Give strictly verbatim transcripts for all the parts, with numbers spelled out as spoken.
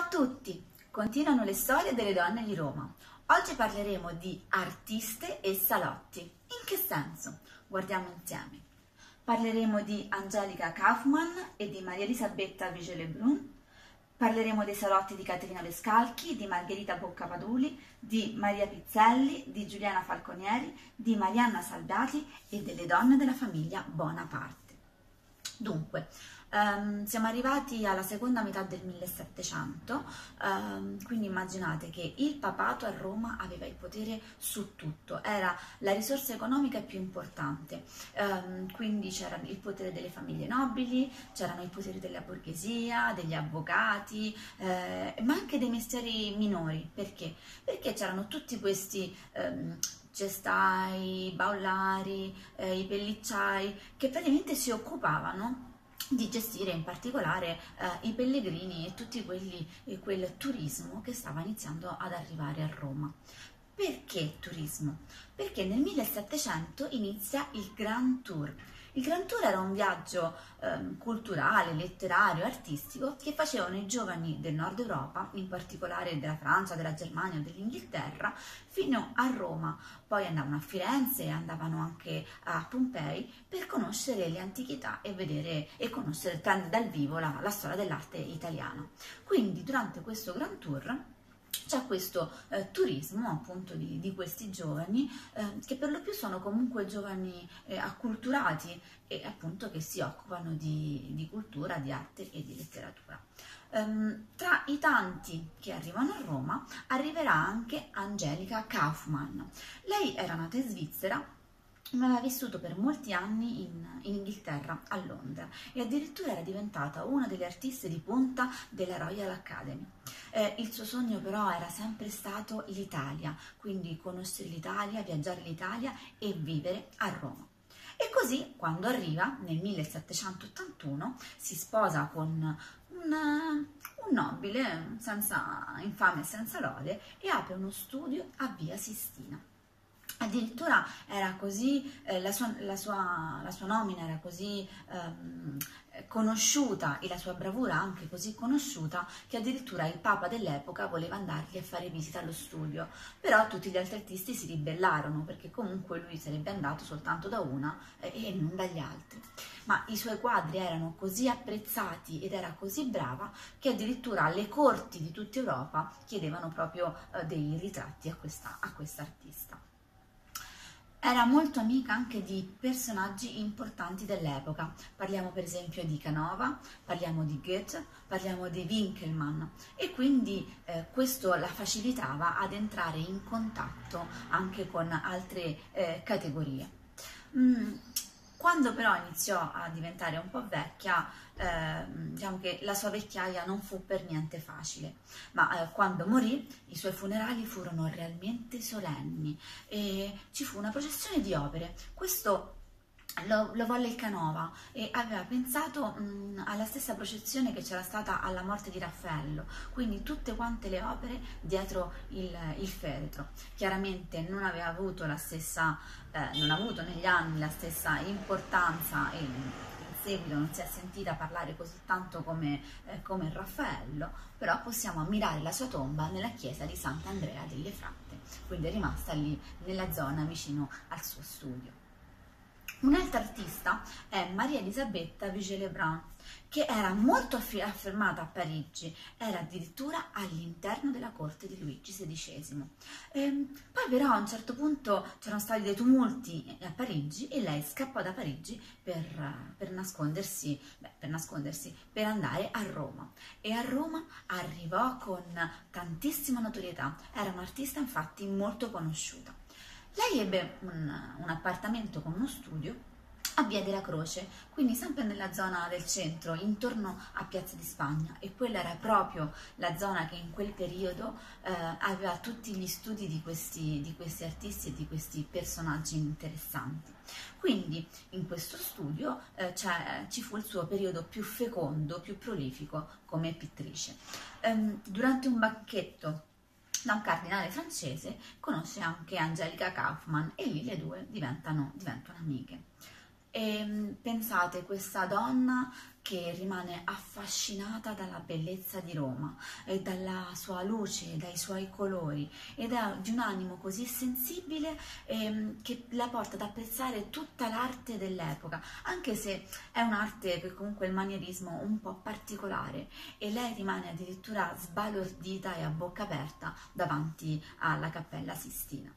Ciao a tutti! Continuano le storie delle donne di Roma. Oggi parleremo di artiste e salotti. In che senso? Guardiamo insieme. Parleremo di Angelica Kaufmann e di Maria Elisabetta Vigée-Lebrun. Parleremo dei salotti di Caterina Lescalchi, di Margherita Boccapaduli, di Maria Pizzelli, di Giuliana Falconieri, di Marianna Salviati e delle donne della famiglia Bonaparte. Dunque, um, siamo arrivati alla seconda metà del millesettecento, um, quindi immaginate che il papato a Roma aveva il potere su tutto, era la risorsa economica più importante, um, quindi c'era il potere delle famiglie nobili, c'erano i poteri della borghesia, degli avvocati, eh, ma anche dei mestieri minori. Perché? Perché c'erano tutti questi um, gestai, baulari, eh, i pellicciai, che praticamente si occupavano di gestire in particolare eh, i pellegrini e tutti quelli, e quel turismo che stava iniziando ad arrivare a Roma. Perché turismo? Perché nel millesettecento inizia il Grand Tour. Il Grand Tour era un viaggio eh, culturale, letterario, artistico che facevano i giovani del nord Europa, in particolare della Francia, della Germania o dell'Inghilterra, fino a Roma. Poi andavano a Firenze e andavano anche a Pompei per conoscere le antichità e vedere e conoscere dal vivo la, la storia dell'arte italiana. Quindi durante questo Grand Tour c'è questo eh, turismo appunto di, di questi giovani eh, che per lo più sono comunque giovani eh, acculturati e appunto che si occupano di, di cultura, di arte e di letteratura. Um, tra i tanti che arrivano a Roma arriverà anche Angelica Kaufmann. Lei era nata in Svizzera, ma aveva vissuto per molti anni in, in Inghilterra, a Londra, e addirittura era diventata una delle artiste di punta della Royal Academy. Eh, il suo sogno però era sempre stato l'Italia, quindi conoscere l'Italia, viaggiare l'Italia e vivere a Roma. E così, quando arriva, nel millesettecentottantuno, si sposa con un, un nobile, senza infame e senza lode, e apre uno studio a Via Sistina. Addirittura era così, eh, la, sua, la, sua, la sua nomina era così ehm, conosciuta e la sua bravura anche così conosciuta che addirittura il Papa dell'epoca voleva andargli a fare visita allo studio, però tutti gli altri artisti si ribellarono perché comunque lui sarebbe andato soltanto da una eh, e non dagli altri. Ma i suoi quadri erano così apprezzati ed era così brava che addirittura le corti di tutta Europa chiedevano proprio eh, dei ritratti a questa, a questa artista. Era molto amica anche di personaggi importanti dell'epoca, parliamo per esempio di Canova, parliamo di Goethe, parliamo di Winckelmann e quindi eh, questo la facilitava ad entrare in contatto anche con altre eh, categorie. Mm. Quando però iniziò a diventare un po' vecchia, eh, diciamo che la sua vecchiaia non fu per niente facile, ma eh, quando morì i suoi funerali furono realmente solenni e ci fu una processione di opere. Questo Lo, lo volle il Canova e aveva pensato mh, alla stessa processione che c'era stata alla morte di Raffaello, quindi tutte quante le opere dietro il, il feretro. Chiaramente non aveva avuto la stessa, eh, non ha avuto negli anni la stessa importanza e in seguito non si è sentita parlare così tanto come, eh, come Raffaello, però possiamo ammirare la sua tomba nella chiesa di Sant'Andrea delle Fratte, quindi è rimasta lì nella zona vicino al suo studio. Un'altra artista è Maria Elisabetta Vigée-Lebrun, che era molto affermata a Parigi, era addirittura all'interno della corte di Luigi sedicesimo. E poi però a un certo punto c'erano stati dei tumulti a Parigi e lei scappò da Parigi per, per, nascondersi, beh, per nascondersi, per andare a Roma. E a Roma arrivò con tantissima notorietà, era un'artista infatti molto conosciuta. Lei ebbe un, un appartamento con uno studio a Via della Croce, quindi sempre nella zona del centro, intorno a Piazza di Spagna, e quella era proprio la zona che in quel periodo eh, aveva tutti gli studi di questi, di questi artisti e di questi personaggi interessanti. Quindi in questo studio eh, ci fu il suo periodo più fecondo, più prolifico come pittrice. Ehm, durante un banchetto da un cardinale francese conosce anche Angelica Kaufmann e lì le due diventano, diventano amiche. E mh, pensate, questa donna che rimane affascinata dalla bellezza di Roma e dalla sua luce, dai suoi colori, ed è di un animo così sensibile ehm, che la porta ad apprezzare tutta l'arte dell'epoca, anche se è un'arte che comunque il manierismo un po' particolare, e lei rimane addirittura sbalordita e a bocca aperta davanti alla Cappella Sistina.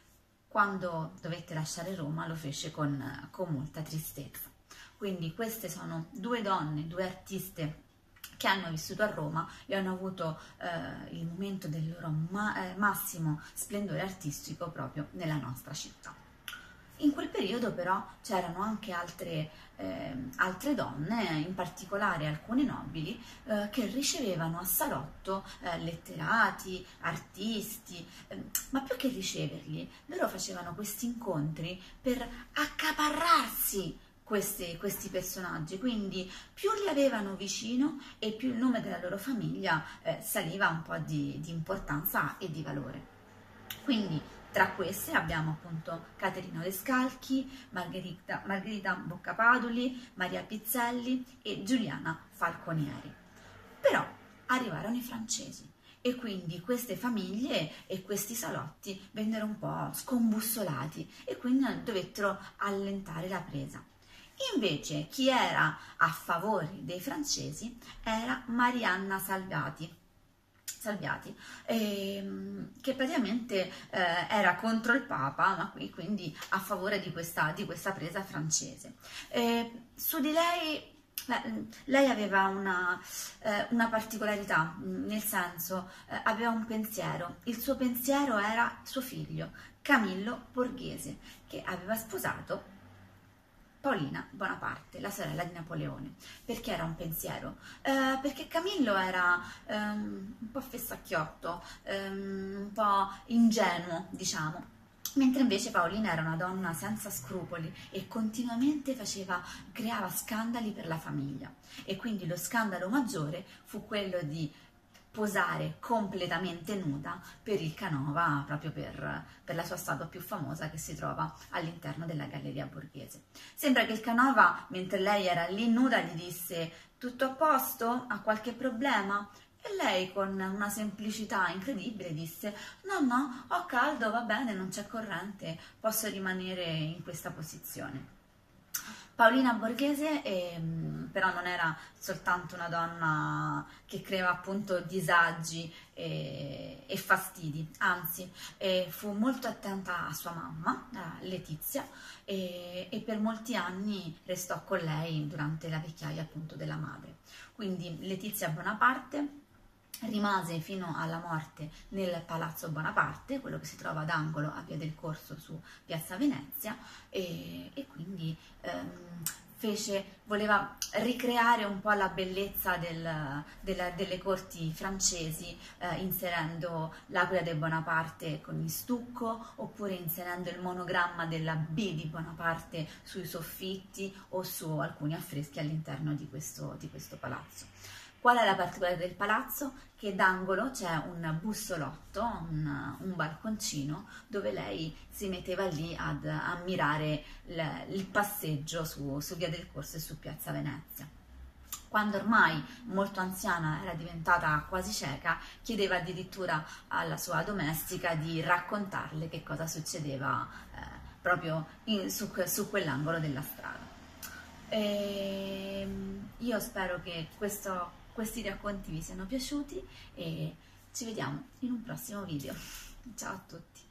Quando dovette lasciare Roma lo fece con, con molta tristezza. Quindi queste sono due donne, due artiste che hanno vissuto a Roma e hanno avuto eh, il momento del loro ma eh, massimo splendore artistico proprio nella nostra città. In quel periodo però c'erano anche altre, eh, altre donne, in particolare alcune nobili, eh, che ricevevano a salotto eh, letterati, artisti, eh, ma più che riceverli, loro facevano questi incontri per accaparrarsi questi, questi personaggi, quindi più li avevano vicino e più il nome della loro famiglia eh, saliva un po' di, di importanza e di valore. Quindi tra queste abbiamo appunto Caterina Descalchi, Margherita, Margherita Boccapaduli, Maria Pizzelli e Giuliana Falconieri. Però arrivarono i francesi e quindi queste famiglie e questi salotti vennero un po' scombussolati e quindi dovettero allentare la presa. Invece chi era a favore dei francesi era Marianna Salviati, Salviati ehm, che praticamente eh, era contro il Papa, ma qui quindi a favore di questa, di questa presa francese. Eh, su di lei Beh, lei aveva una, eh, una particolarità, nel senso eh, aveva un pensiero, il suo pensiero era suo figlio Camillo Borghese, che aveva sposato Paolina Bonaparte, la sorella di Napoleone. Perché era un pensiero? Eh, perché Camillo era ehm, un po' fessacchiotto, ehm, un po' ingenuo, diciamo, mentre invece Paolina era una donna senza scrupoli e continuamente faceva, creava scandali per la famiglia. E quindi lo scandalo maggiore fu quello di posare completamente nuda per il Canova, proprio per, per la sua statua più famosa che si trova all'interno della Galleria Borghese. Sembra che il Canova, mentre lei era lì nuda, gli disse: tutto a posto? Ha qualche problema? E lei, con una semplicità incredibile, disse: no, no, ho caldo, va bene, non c'è corrente, posso rimanere in questa posizione. Paolina Borghese ehm, però non era soltanto una donna che creava appunto disagi e, e fastidi, anzi eh, fu molto attenta a sua mamma, a Letizia, e, e per molti anni restò con lei durante la vecchiaia appunto della madre. Quindi Letizia Bonaparte rimase fino alla morte nel Palazzo Bonaparte, quello che si trova ad angolo a Via del Corso su Piazza Venezia, e, e quindi ehm, fece, voleva ricreare un po' la bellezza del, della, delle corti francesi, eh, inserendo l'Aquila del Bonaparte con il stucco, oppure inserendo il monogramma della B di Bonaparte sui soffitti o su alcuni affreschi all'interno di questo, di questo palazzo. Qual è la particolarità del palazzo? Che d'angolo c'è un bussolotto, un, un balconcino, dove lei si metteva lì ad ammirare il, il passeggio su, su Via del Corso e su Piazza Venezia. Quando ormai molto anziana, era diventata quasi cieca, chiedeva addirittura alla sua domestica di raccontarle che cosa succedeva eh, proprio in, su, su quell'angolo della strada. E io spero che questo questi racconti vi siano piaciuti e ci vediamo in un prossimo video. Ciao a tutti!